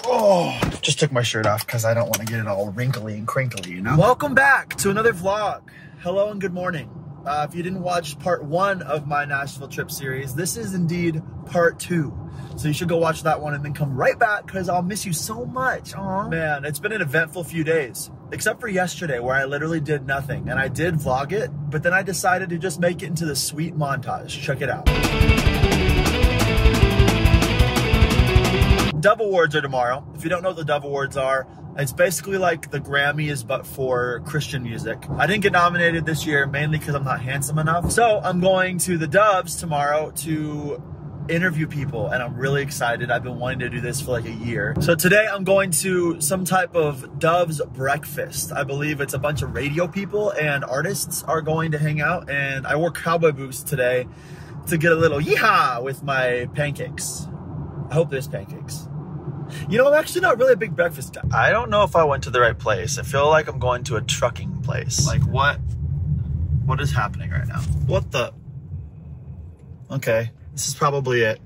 Oh, just took my shirt off because I don't want to get it all wrinkly and crinkly, you know? Welcome back to another vlog. Hello and good morning. If you didn't watch part 1 of my Nashville trip series, this is indeed part 2. So you should go watch that one and then come right back because I'll miss you so much. Aww. Man, it's been an eventful few days, except for yesterday where I literally did nothing. And I did vlog it, but then I decided to just make it into the sweet montage. Check it out. Dove Awards are tomorrow. If you don't know what the Dove Awards are, it's basically like the Grammys, but for Christian music. I didn't get nominated this year, mainly because I'm not handsome enough. So I'm going to the Doves tomorrow to interview people, and I'm really excited. I've been wanting to do this for like a year. So today I'm going to some type of Doves breakfast. I believe it's a bunch of radio people and artists are going to hang out, and I wore cowboy boots today to get a little yeehaw with my pancakes. I hope there's pancakes. You know, I'm actually not really a big breakfast guy. I don't know if I went to the right place. I feel like I'm going to a trucking place. Like what is happening right now? What the? Okay, this is probably it.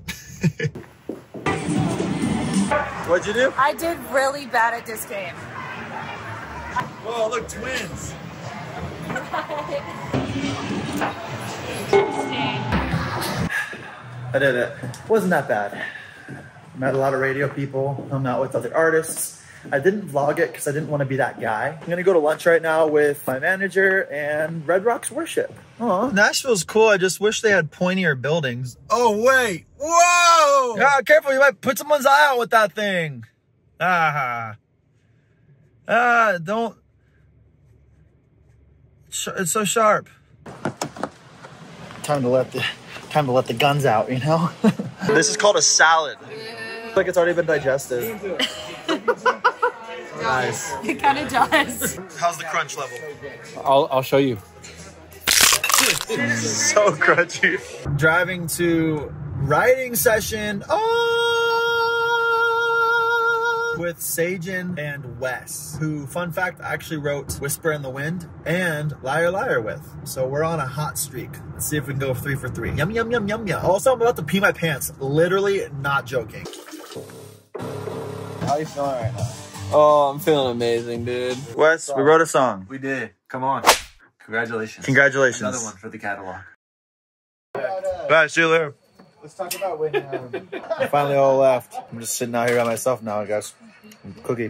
What'd you do? I did really bad at this game. Whoa, look, twins. I did it. Wasn't that bad. Met a lot of radio people, hung out with other artists. I didn't vlog it because I didn't want to be that guy. I'm gonna go to lunch right now with my manager and Red Rocks Worship. Oh, Nashville's cool. I just wish they had pointier buildings. Oh, wait. Whoa! Yeah, careful. You might put someone's eye out with that thing. Don't. It's so sharp. Time to let the guns out, you know? This is called a salad. Like it's already been digested. Nice. It kind of does. How's the crunch level? I'll show you. So crunchy. Driving to writing session with Sajin and Wes, who, fun fact, actually wrote Whisper in the Wind and Liar Liar with. So we're on a hot streak. Let's see if we can go 3 for 3. Yum, yum, yum, yum, yum. Also, I'm about to pee my pants. Literally not joking. How are you feeling right now? Oh, I'm feeling amazing, dude. Wes, we wrote a song. We did. Come on. Congratulations. Congratulations. Another one for the catalog. Bye, see you later. Let's talk about when I finally all left. I'm just sitting out here by myself now, I guess. Cookie.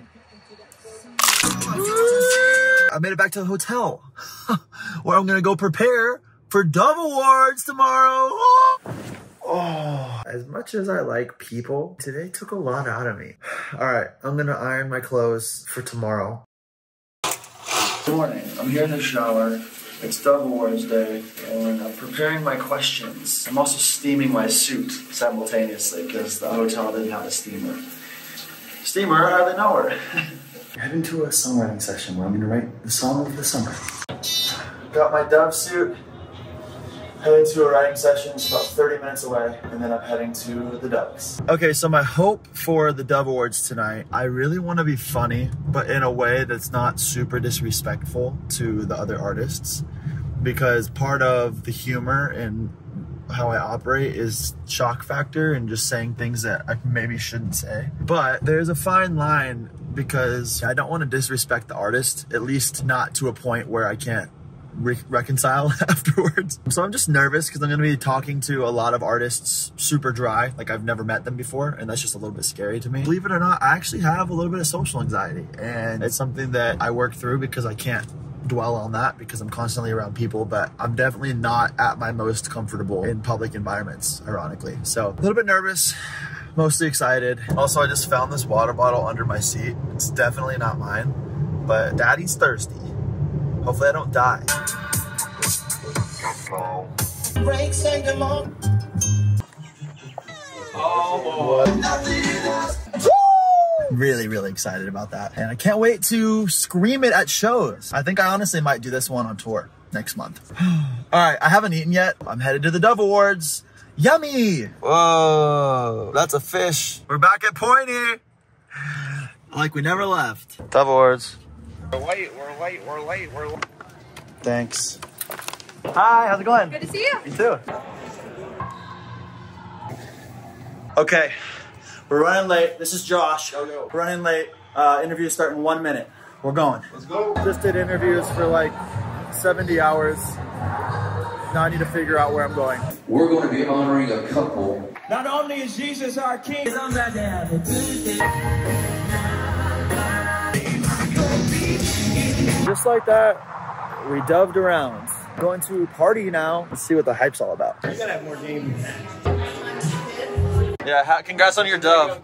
I made it back to the hotel where I'm gonna go prepare for Dove Awards tomorrow. Oh, as much as I like people, today took a lot out of me. All right, I'm gonna iron my clothes for tomorrow. Good morning, I'm here in the shower. It's Dove Awards day, and I'm preparing my questions. I'm also steaming my suit simultaneously because the hotel didn't have a steamer. Steamer, I hardly know her. Heading to a songwriting session where I'm gonna write the song of the summer. Got my Dove suit. Heading to a writing session. It's about 30 minutes away, and then I'm heading to the Doves. Okay, so my hope for the Dove Awards tonight, I really want to be funny, but in a way that's not super disrespectful to the other artists, because part of the humor and how I operate is shock factor and just saying things that I maybe shouldn't say. But there's a fine line because I don't want to disrespect the artist, at least not to a point where I can't reconcile afterwards. So I'm just nervous because I'm going to be talking to a lot of artists super dry, like I've never met them before, and that's just a little bit scary to me. Believe it or not, I actually have a little bit of social anxiety, and it's something that I work through because I can't dwell on that because I'm constantly around people, but I'm definitely not at my most comfortable in public environments, ironically. So a little bit nervous, mostly excited. Also, I just found this water bottle under my seat. It's definitely not mine, but Daddy's thirsty. Hopefully I don't die. Really, really excited about that. And I can't wait to scream it at shows. I think I honestly might do this one on tour next month. All right, I haven't eaten yet. I'm headed to the Dove Awards. Yummy! Whoa, that's a fish. We're back at Pointy. Like we never left. Dove Awards. We're late. Thanks. Hi, how's it going? Good to see you. You too. Okay, We're running late. This is Josh. We're running late. Interview start in 1 minute. We're going. Let's go. Just did interviews for like 70 hours. Now I need to figure out where I'm going. We're going to be honoring a couple. Not only is Jesus our King, just like that, we doved around. Going to a party now. Let's see what the hype's all about. you gotta have more game than that. Yeah, congrats on your dove.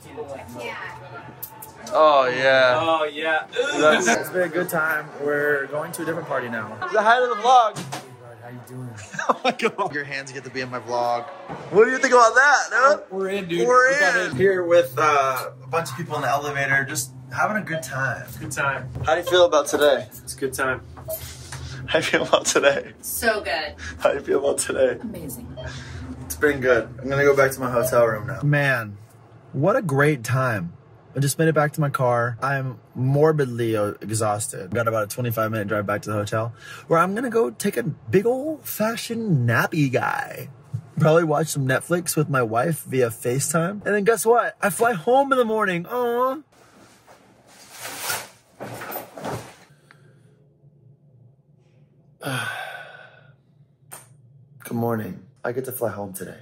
Oh yeah. Oh yeah. It's been a good time. We're going to a different party now. The height of the vlog. How you doing? Oh my god. Your hands get to be in my vlog. What do you think about that, dude? We're in, dude. We're in. Here with a bunch of people in the elevator, just having a good time. Good time. How do you feel about today? It's a good time. How do you feel about today? So good. How do you feel about today? Amazing. It's been good. I'm gonna go back to my hotel room now. Man, what a great time. I just made it back to my car. I'm morbidly exhausted. Got about a 25-minute drive back to the hotel where I'm gonna go take a big old-fashioned nappy guy. Probably watch some Netflix with my wife via FaceTime. And then guess what? I fly home in the morning. Aww. Good morning. I get to fly home today.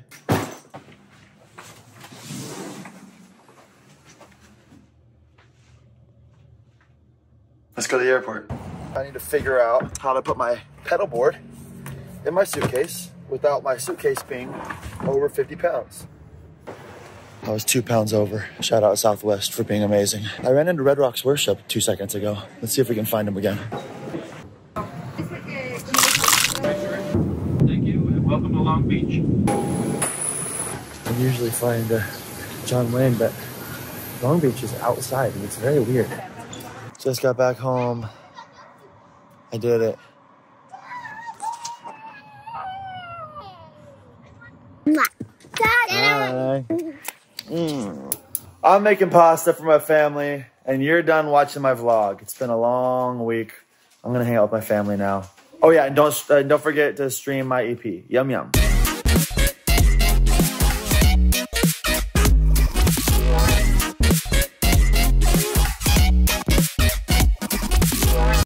Let's go to the airport. I need to figure out how to put my pedal board in my suitcase without my suitcase being over 50 pounds. I was 2 pounds over. Shout out Southwest for being amazing. I ran into Red Rocks Worship 2 seconds ago. Let's see if we can find him again. Thank you, and welcome to Long Beach. I'm usually flying to John Wayne, but Long Beach is outside and it's very weird. Just got back home. I did it. Hi. I'm making pasta for my family, and you're done watching my vlog. It's been a long week. I'm gonna hang out with my family now. Oh yeah, and don't forget to stream my EP. Yum yum.